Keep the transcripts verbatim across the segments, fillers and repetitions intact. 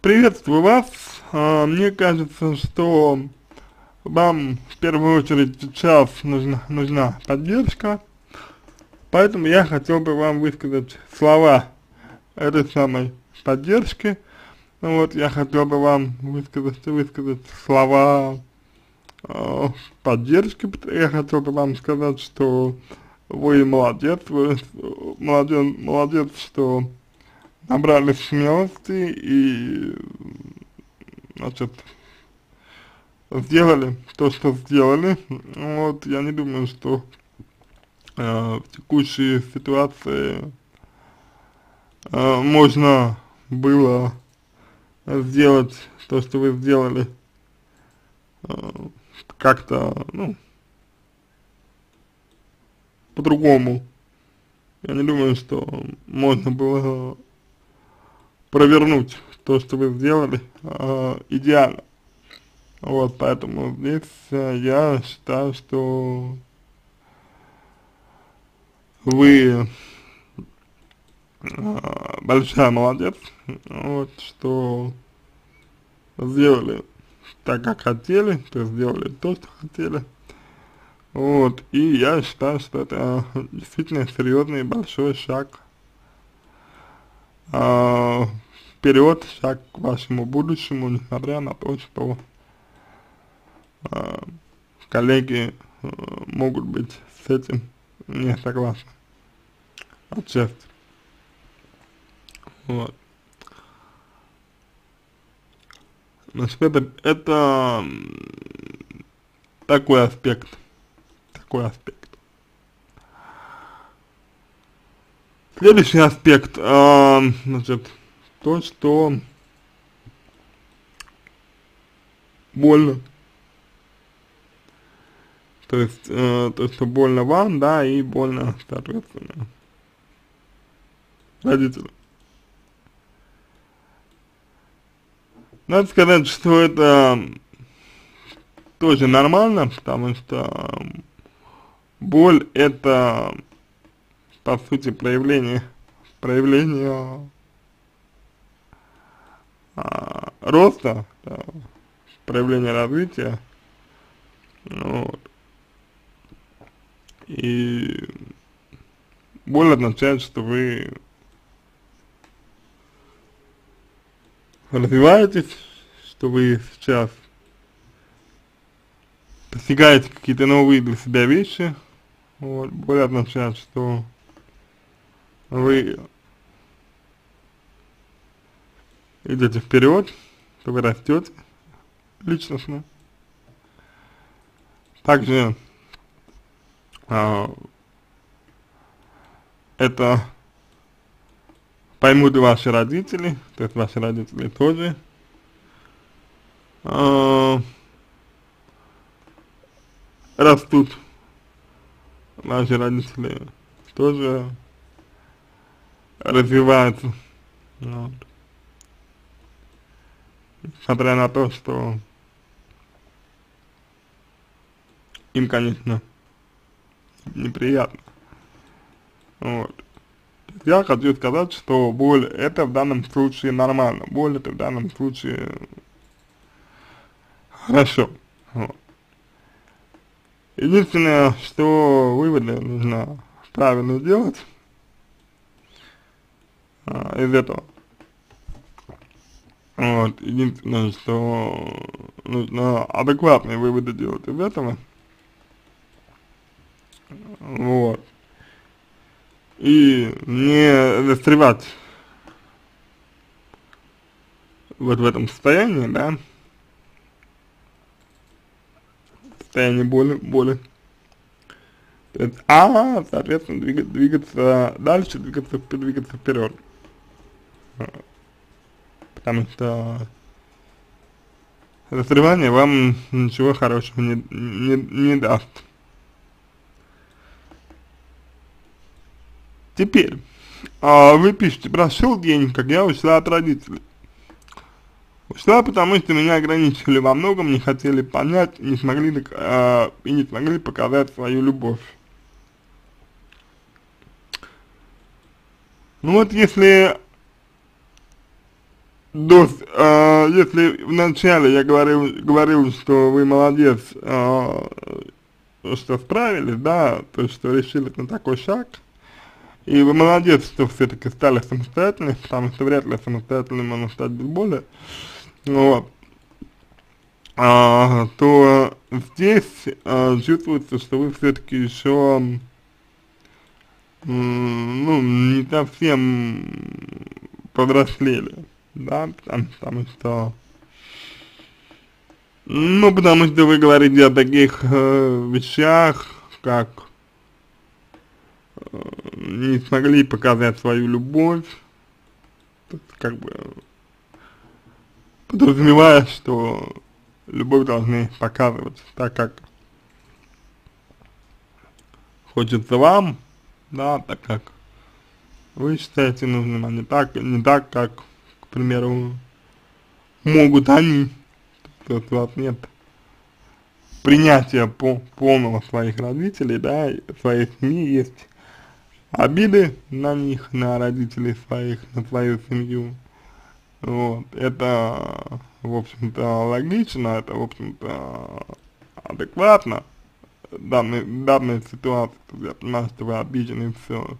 Приветствую вас. А, Мне кажется, что вам в первую очередь сейчас нужна, нужна поддержка, поэтому я хотел бы вам высказать слова этой самой поддержки. Ну Вот, я хотел бы вам высказать, высказать слова э, поддержки. Я хотел бы вам сказать, что вы молодец, вы молодец, молодец, что набрались смелости и, значит, сделали то, что сделали. Вот, я не думаю, что э, в текущей ситуации э, можно было сделать то, что вы сделали, э, как-то, ну, по-другому. Я не думаю, что можно было провернуть то, что вы сделали, э, идеально. Вот, поэтому здесь э, я считаю, что вы э, большая молодец, вот, что сделали так, как хотели, то сделали то, что хотели. Вот, и я считаю, что это действительно серьезный и большой шаг э, вперед, шаг к вашему будущему, несмотря на то, что э, коллеги э, могут быть с этим не согласны отчасти. Вот. Значит, это, это м, такой аспект, такой аспект. Следующий аспект, э, значит, то, что больно, то есть, э, то, что больно вам, да, и больно, соответственно, родителям. Надо сказать, что это тоже нормально, потому что боль это, по сути, проявление, проявление а, роста, да, проявление развития, ну вот. И боль означает, что вы развиваетесь, что вы сейчас постигаете какие-то новые для себя вещи. Вот. Боль означает, что вы идете вперед, что вы растете личностно. Также а, это поймут и ваши родители, то есть ваши родители тоже а, растут, ваши родители тоже развиваются, вот. Несмотря на то, что им, конечно, неприятно, вот. Я хочу сказать, что боль это в данном случае нормально, боль это в данном случае хорошо, вот. Единственное, что выводы нужно правильно делать а, из этого. Вот, единственное, что нужно адекватные выводы делать из этого. Вот. И не застревать вот в этом состоянии, да, состоянии боли, боли. То есть, а, соответственно, двигаться, двигаться дальше, двигаться, двигаться вперед. Потому что застревание вам ничего хорошего не, не, не даст. Теперь, а, вы пишете: прошел день, как я ушла от родителей. Ушла, потому что меня ограничивали во многом, не хотели понять, не смогли, э, и не смогли показать свою любовь. Ну вот, если То есть, э, если вначале я говорил, говорил, что вы молодец, э, что справились, да, то есть, что решили на такой шаг, и вы молодец, что все-таки стали самостоятельными, потому что вряд ли самостоятельным можно стать без боли, вот, а, то здесь а, чувствуется, что вы все-таки еще, ну, не совсем повзрослели, да, потому, потому что, ну, потому что вы говорите о таких э, вещах, как э, не смогли показать свою любовь, то есть, как бы подразумевая, что любовь должны показывать так, как хочется вам, да, так как вы считаете нужным, а не так, не так, как, к примеру, могут они. То есть у вас нет принятия по полного своих родителей, да, и своей семьи, есть обиды на них, на родителей своих, на свою семью. Вот, это, в общем-то, логично, это, в общем-то, адекватно данной, данной ситуации, я понимаю, что вы обижены и все.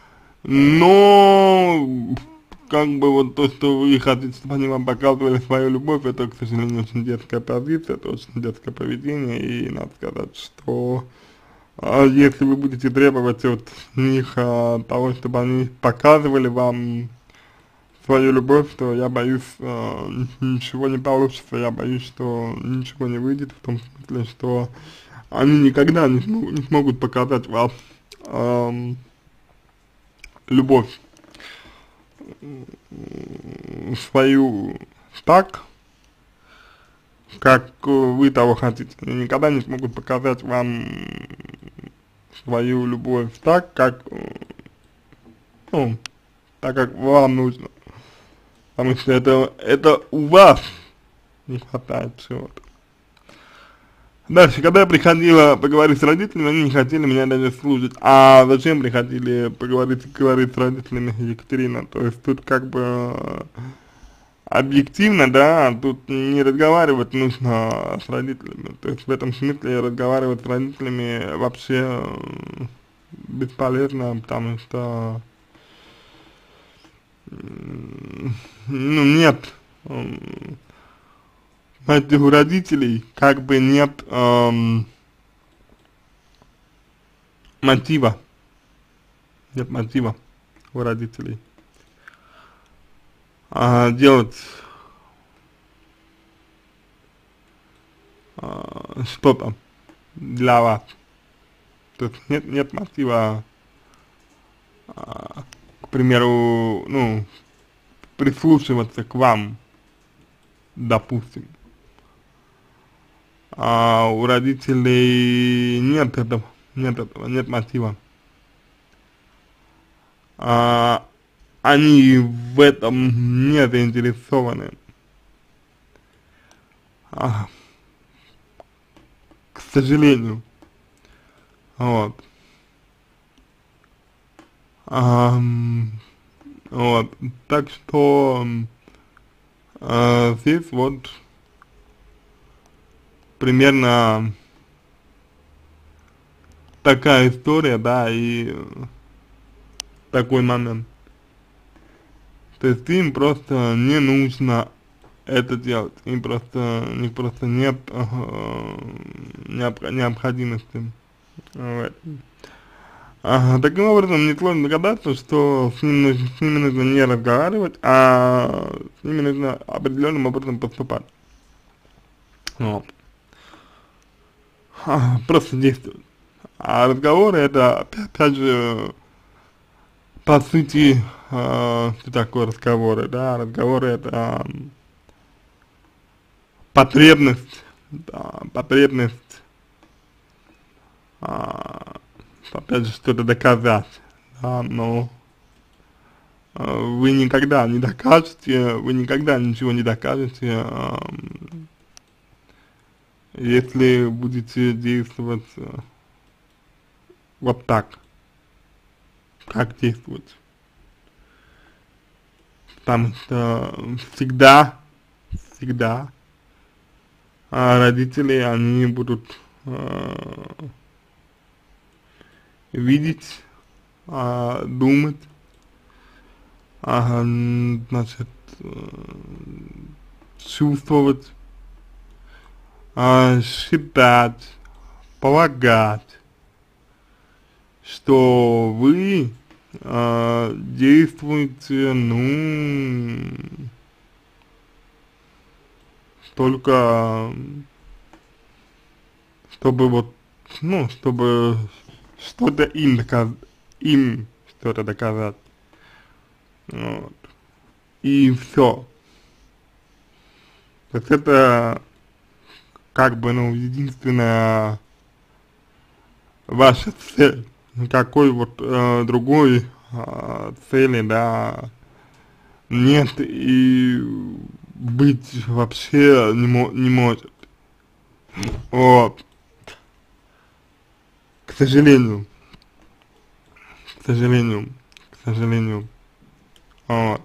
Но, как бы вот то, что вы хотите, чтобы они вам показывали свою любовь, это, к сожалению, очень детская позиция, это очень детское поведение, и надо сказать, что а, если вы будете требовать от них а, того, чтобы они показывали вам свою любовь, то я боюсь, э, ничего не получится, я боюсь, что ничего не выйдет, в том смысле, что они никогда не, смог, не смогут показать вам э, любовь свою так, как вы того хотите. Они никогда не смогут показать вам свою любовь так, как, ну, так, как вам нужно. Потому что это, это у вас не хватает чего-то. Дальше, когда я приходила поговорить с родителями, они не хотели меня даже слушать. А зачем приходили поговорить, говорить с родителями, Екатерина? То есть тут как бы объективно, да, тут не разговаривать нужно с родителями. То есть в этом смысле разговаривать с родителями вообще бесполезно, потому что, ну, нет, знаете, у родителей как бы нет эм, мотива, нет мотива у родителей а, делать а, что-то для вас. То есть нет, нет мотива, а, к примеру, ну, прислушиваться к вам, допустим. А у родителей нет этого, нет этого, нет мотива. А, они в этом не заинтересованы. А, к сожалению. Вот. А, вот. Так что а, здесь вот примерно такая история, да, и такой момент. То есть им просто не нужно это делать, им просто, у них просто нет э, необ, необходимости в этом. Ага, таким образом, несложно догадаться, что с ними, нужно, с ними нужно не разговаривать, а с ними нужно определенным образом поступать. Вот. А, просто действовать. А разговоры это, опять же, по сути, э, что такое разговоры, да, разговоры это э, потребность, да, потребность, э, опять же, что-то доказать, да, но э, вы никогда не докажете, вы никогда ничего не докажете, э, если будете действовать э, вот так, как действовать. потому что всегда, всегда а родители, они будут э, видеть, а, думать, а, значит, э, чувствовать, а, считать, полагать, что вы а, действуете, ну, только чтобы вот, ну, чтобы что-то им доказать, им что-то доказать, вот, и все. То есть это как бы, ну, единственная ваша цель, никакой вот э, другой э, цели, да, нет и быть вообще не, мо не может, вот, к сожалению, к сожалению, к сожалению, вот.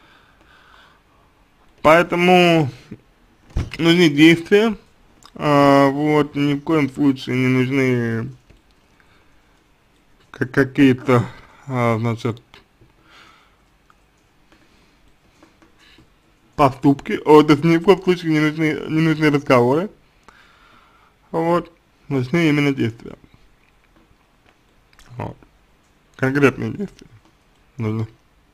Поэтому нужны действия, а, вот, ни в коем случае не нужны как какие-то, а, значит, поступки, о, то есть ни в коем случае не нужны, не нужны разговоры, вот, нужны именно действия, вот, конкретные действия нужны.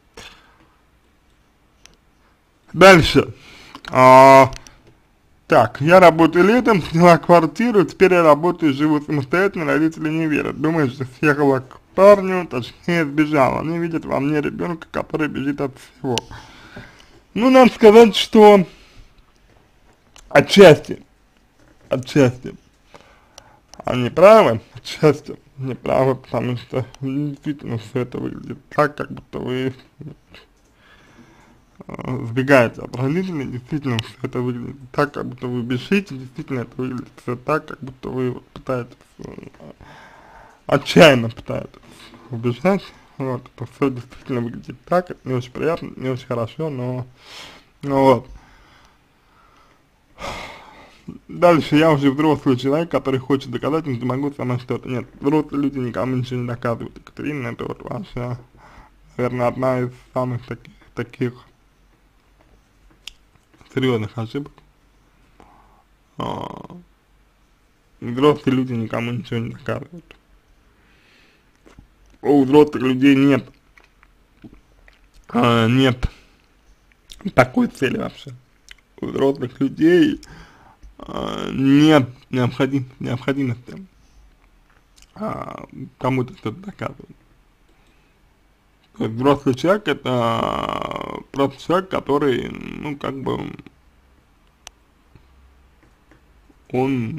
Дальше, а, так, я работаю летом, сняла квартиру, теперь я работаю, живу самостоятельно, родители не верят, думают, что съехала к парню, точнее сбежала, они видят во мне ребенка, который бежит от всего. Ну, надо сказать, что отчасти, отчасти они правы, отчасти не правы, потому что действительно все это выглядит так, как будто вы э, сбегаете от родителей, действительно все это выглядит так, как будто вы бежите, действительно это выглядит все так, как будто вы вот пытаетесь, э, отчаянно пытаетесь убежать, вот, это все действительно выглядит так, это не очень приятно, не очень хорошо, но, ну вот. Дальше я уже взрослый человек, который хочет доказать, но не могу сама что-то. Нет, взрослые люди никому ничего не доказывают. Екатерина, это вот ваша, наверное, одна из самых таких, таких серьезных ошибок. А, взрослые люди никому ничего не доказывают. У взрослых людей нет, а, нет такой цели вообще. У взрослых людей а, нет необходим, необходимости а, кому-то что-то доказывать. То есть взрослый человек это просто человек, который, ну, как бы, он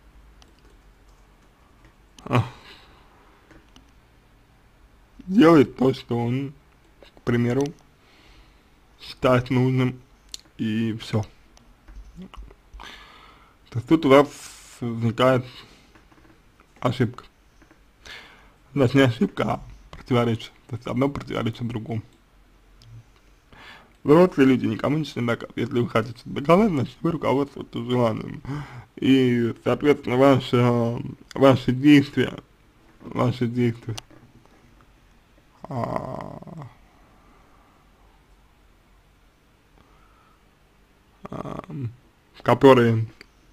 а, делает то, что он, к примеру, считает нужным, и все. То есть тут у вас возникает ошибка. Значит, не ошибка, а противоречие. То есть одно противоречит другому. Взрослые люди никому ничего не доказывают. Если вы хотите доказать, значит вы руководствуетесь желанием. И, соответственно, ваши, ваши действия, ваши действия, а, а, которые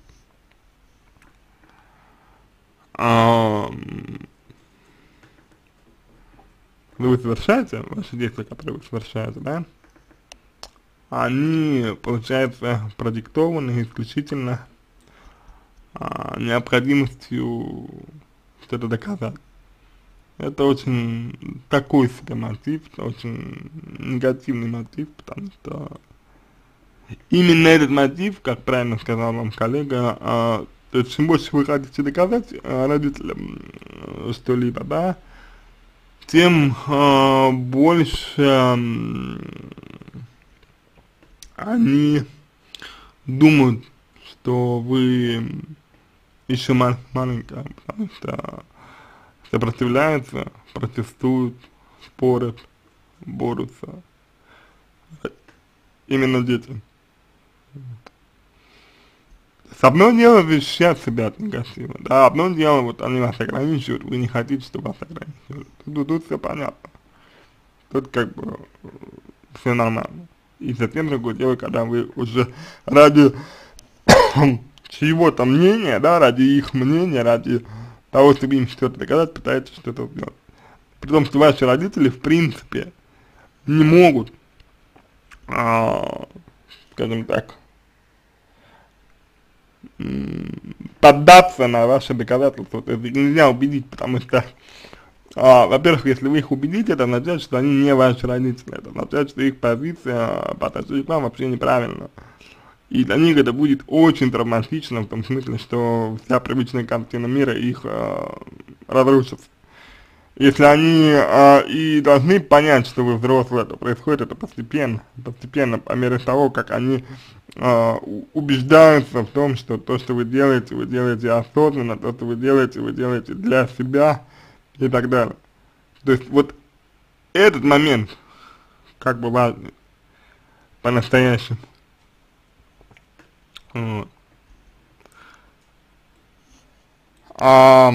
а, вы совершаете, ваши действия, которые вы совершаете, да, они, получается, продиктованы исключительно а, необходимостью что-то доказать. Это очень такой себе мотив, очень негативный мотив, потому что именно этот мотив, как правильно сказал вам коллега, а, то есть чем больше вы хотите доказать а, родителям э, что-либо, да, тем а, больше а, они думают, что вы еще мал маленькая, потому что сопротивляются, протестуют, спорят, борются, именно детям. С одно дело защищать себя от негатива, да, одно дело, вот они вас ограничивают, вы не хотите, чтобы вас ограничивали. Тут, тут все понятно. Тут как бы все нормально. И совсем другое дело, когда вы уже ради чьего-то мнения, да, ради их мнения, ради того, чтобы им что-то доказать, пытаетесь что-то сделать. При том, что ваши родители, в принципе, не могут, а, скажем так, поддаться на ваши доказательства, то есть их нельзя убедить, потому что, а, во-первых, если вы их убедите, это означает, что они не ваши родители, это означает, что их позиция по отношению к вам вообще неправильна. И для них это будет очень травматично, в том смысле, что вся привычная картина мира их э, разрушится. Если они э, и должны понять, что вы взрослые, то происходит это постепенно, постепенно, по мере того, как они э, убеждаются в том, что то, что вы делаете, вы делаете осознанно, то, что вы делаете, вы делаете для себя и так далее. То есть вот этот момент как бы важный по-настоящему. Вот. А,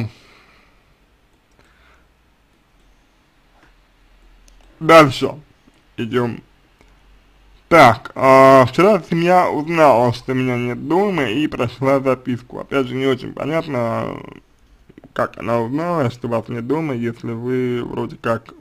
дальше идем. Так, а, вчера семья узнала, что меня нет дома, и прошла записку. Опять же, не очень понятно, как она узнала, что вас нет дома, если вы вроде как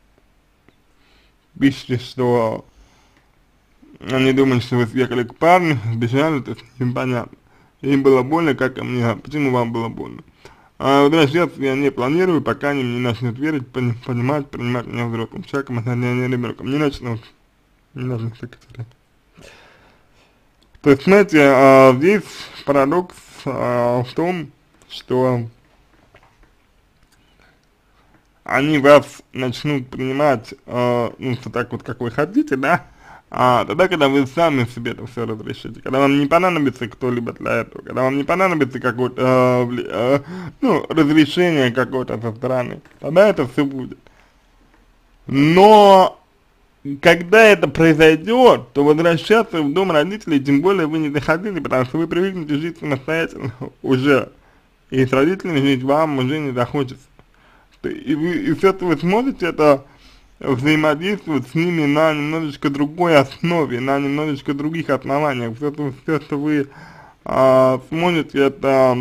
пишете, что они думали, что вы съехали к парню, сбежали, то есть непонятно. Им было больно, как и мне, почему вам было больно? А возвращаться я не планирую, пока они мне начнут верить, понимать, принимать меня взрослым человеком, а не ребенком. Не начнут, не начнут секретаря. То есть, знаете, а, здесь парадокс а, в том, что они вас начнут принимать, а, ну, так вот, как вы хотите, да, а тогда, когда вы сами себе это все разрешите, когда вам не понадобится кто-либо для этого, когда вам не понадобится какое-то, э, э, ну, разрешение какое-то со стороны, тогда это все будет. Но, когда это произойдет, то возвращаться в дом родителей, тем более вы не захотите, потому что вы привыкнете жить самостоятельно уже, и с родителями жить вам уже не захочется. И вы, и все, что вы сможете, это взаимодействовать с ними на немножечко другой основе, на немножечко других основаниях. Все, что, все, что вы а, сможете, это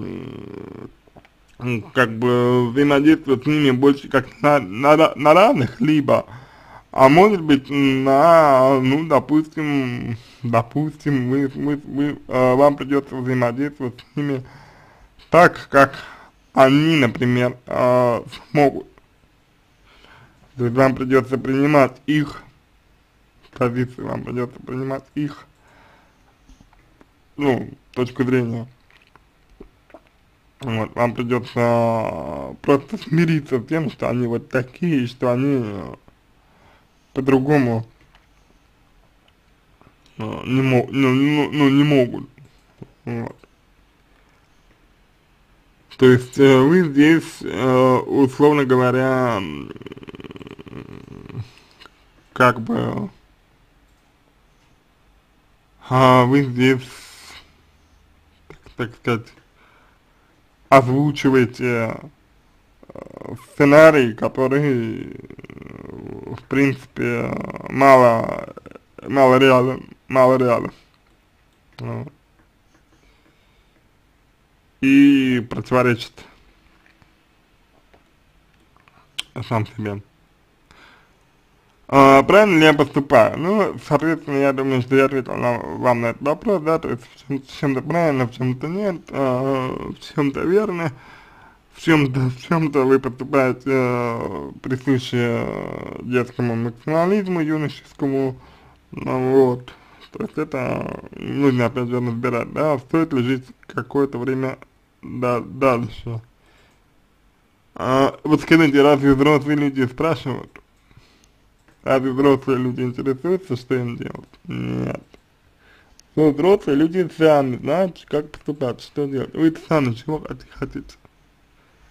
как бы взаимодействовать с ними больше как на, на, на равных, либо, а может быть, на, ну, допустим, допустим, вы, вы, вы, а, вам придется взаимодействовать с ними так, как они, например, а, смогут. То есть вам придется принимать их позицию, вам придется принимать их, ну, точку зрения. Вот, вам придется просто смириться с тем, что они вот такие, что они по-другому не, мог, ну, ну, ну, не могут. Вот. То есть э, вы здесь, э, условно говоря, как бы, а вы здесь, так, так сказать, озвучиваете э, сценарий, который, э, в принципе, мало, мало реален, мало реален. Вот. И противоречит сам себе. А, правильно ли я поступаю? Ну, соответственно, я думаю, что я ответил на, вам на этот вопрос, да, то есть в чем-то правильно, в чем-то нет, а, в чем-то верно, в чем-то в чем-то вы поступаете а, присуще детскому максимализму, юношескому, ну, вот. То есть это нужно опять же разбирать, да, стоит ли жить какое-то время да, дальше. А, вот скажите, разве взрослые люди спрашивают? Разве взрослые люди интересуются, что им делать? Нет. Но взрослые люди сами знают, как поступать, что делать. Вы сами чего хотите.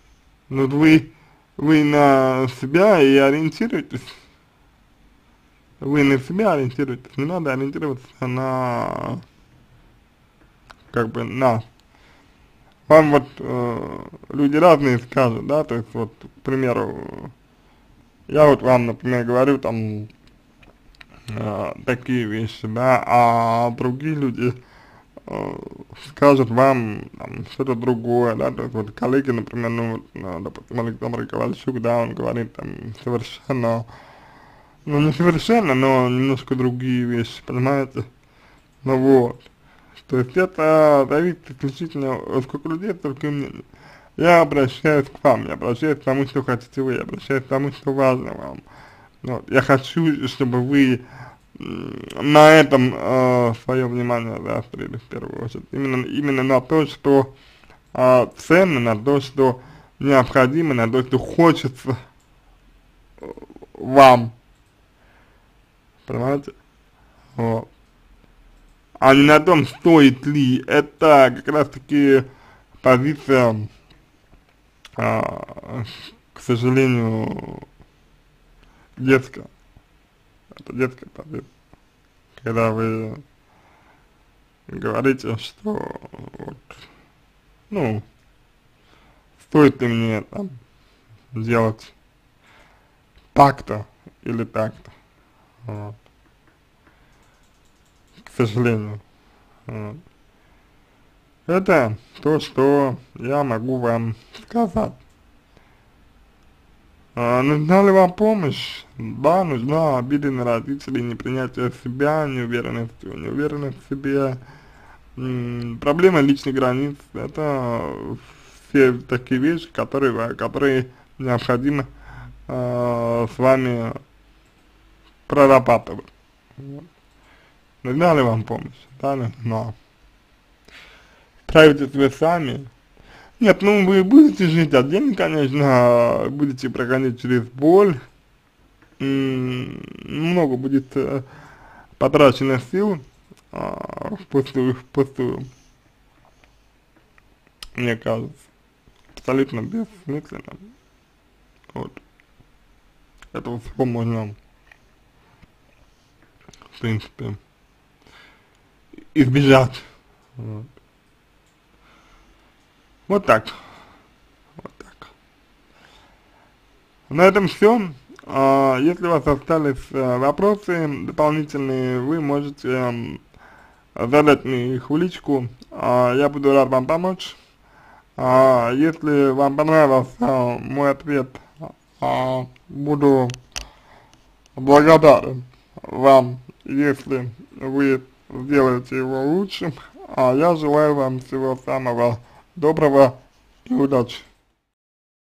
Вот вы, вы на себя и ориентируетесь. вы на себя ориентируетесь, не надо ориентироваться на, как бы, на. Вам вот э, люди разные скажут, да, то есть вот, к примеру, я вот вам, например, говорю там э, такие вещи, да, а другие люди э, скажут вам там, что-то другое, да, то есть вот коллеги, например, ну, вот, э, допустим, Александр Ковальчук, да, он говорит там совершенно, ну, не совершенно, но немножко другие вещи, понимаете, ну вот. То есть это зависит исключительно от сколько людей, столько и мнений. Я обращаюсь к вам, я обращаюсь к тому, что хотите вы, я обращаюсь к тому, что важно вам. Вот. Я хочу, чтобы вы на этом э, свое внимание заострили в первую очередь. Именно, именно на то, что э, ценно, на то, что необходимо, на то, что хочется вам. Понимаете? Вот. А не на том, стоит ли. Это как раз таки позиция, а, к сожалению, детская. Это детская позиция. Когда вы говорите, что вот, ну, стоит ли мне там делать так-то или так-то. Вот. К сожалению. Вот. Это то, что я могу вам сказать. А, нужна ли вам помощь? Да, нужна. Обиды на родителей, непринятие себя, неуверенность, неуверенность в себе, м, проблема личных границ. Это все такие вещи, которые, которые необходимо э, с вами прорабатывать. Вот. Нужна ли вам помощь? Да, нужна. Справитесь вы сами. Нет, ну вы будете жить отдельно, конечно, будете проходить через боль, много будет э, потрачено сил э, впустую, впустую, мне кажется, абсолютно бессмысленно. Вот. Этого всего можно, в принципе, избежать. Вот. Вот так. Вот так. На этом все. А, если у вас остались а, вопросы дополнительные, вы можете а, задать мне их в личку. А, я буду рад вам помочь. А, если вам понравился мой ответ, а, буду благодарен вам, если вы сделаете его лучшим. А я желаю вам всего самого доброго и удачи.